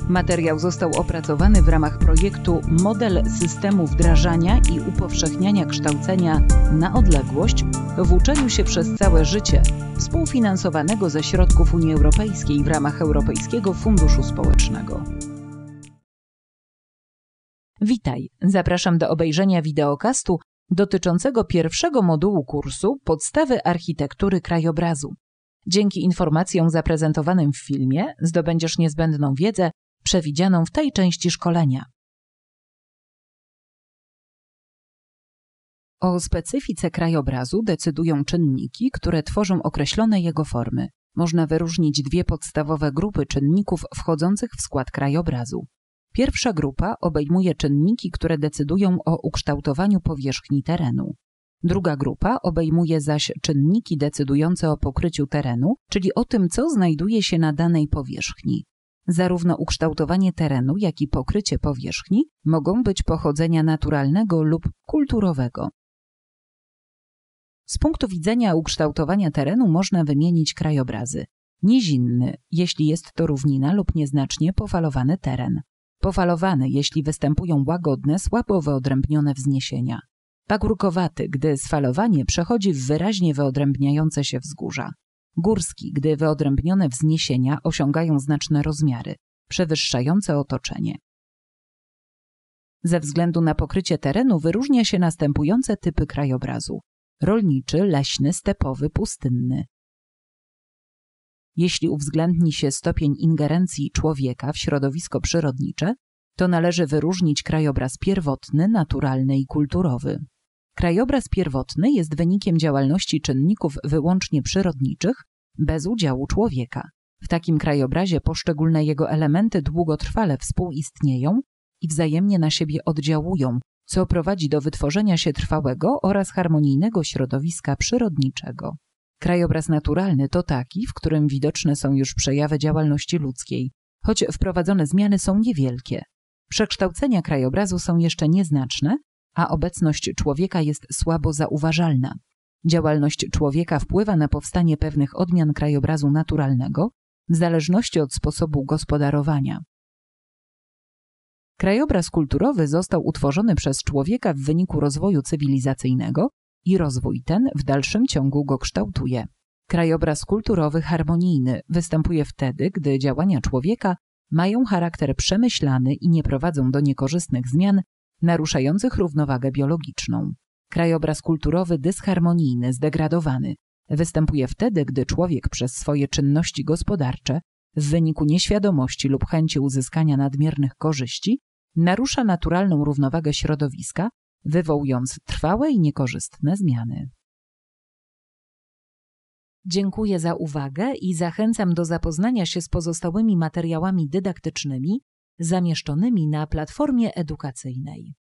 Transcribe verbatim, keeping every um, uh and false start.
Materiał został opracowany w ramach projektu Model systemu wdrażania i upowszechniania kształcenia na odległość w uczeniu się przez całe życie, współfinansowanego ze środków Unii Europejskiej w ramach Europejskiego Funduszu Społecznego. Witaj, zapraszam do obejrzenia wideokastu dotyczącego pierwszego modułu kursu Podstawy architektury krajobrazu. Dzięki informacjom zaprezentowanym w filmie zdobędziesz niezbędną wiedzę przewidzianą w tej części szkolenia. O specyfice krajobrazu decydują czynniki, które tworzą określone jego formy. Można wyróżnić dwie podstawowe grupy czynników wchodzących w skład krajobrazu. Pierwsza grupa obejmuje czynniki, które decydują o ukształtowaniu powierzchni terenu. Druga grupa obejmuje zaś czynniki decydujące o pokryciu terenu, czyli o tym, co znajduje się na danej powierzchni. Zarówno ukształtowanie terenu, jak i pokrycie powierzchni mogą być pochodzenia naturalnego lub kulturowego. Z punktu widzenia ukształtowania terenu można wymienić krajobrazy. Nizinny, jeśli jest to równina lub nieznacznie pofalowany teren. Pofalowany, jeśli występują łagodne, słabo wyodrębnione wzniesienia. Pagórkowaty, gdy sfalowanie przechodzi w wyraźnie wyodrębniające się wzgórza. Górski, gdy wyodrębnione wzniesienia osiągają znaczne rozmiary, przewyższające otoczenie. Ze względu na pokrycie terenu wyróżnia się następujące typy krajobrazu: rolniczy, leśny, stepowy, pustynny. Jeśli uwzględni się stopień ingerencji człowieka w środowisko przyrodnicze, to należy wyróżnić krajobraz pierwotny, naturalny i kulturowy. Krajobraz pierwotny jest wynikiem działalności czynników wyłącznie przyrodniczych, bez udziału człowieka. W takim krajobrazie poszczególne jego elementy długotrwale współistnieją i wzajemnie na siebie oddziałują, co prowadzi do wytworzenia się trwałego oraz harmonijnego środowiska przyrodniczego. Krajobraz naturalny to taki, w którym widoczne są już przejawy działalności ludzkiej, choć wprowadzone zmiany są niewielkie. Przekształcenia krajobrazu są jeszcze nieznaczne, a obecność człowieka jest słabo zauważalna. Działalność człowieka wpływa na powstanie pewnych odmian krajobrazu naturalnego w zależności od sposobu gospodarowania. Krajobraz kulturowy został utworzony przez człowieka w wyniku rozwoju cywilizacyjnego i rozwój ten w dalszym ciągu go kształtuje. Krajobraz kulturowy harmonijny występuje wtedy, gdy działania człowieka mają charakter przemyślany i nie prowadzą do niekorzystnych zmian naruszających równowagę biologiczną. Krajobraz kulturowy dysharmonijny, zdegradowany występuje wtedy, gdy człowiek przez swoje czynności gospodarcze w wyniku nieświadomości lub chęci uzyskania nadmiernych korzyści narusza naturalną równowagę środowiska, wywołując trwałe i niekorzystne zmiany. Dziękuję za uwagę i zachęcam do zapoznania się z pozostałymi materiałami dydaktycznymi zamieszczonymi na platformie edukacyjnej.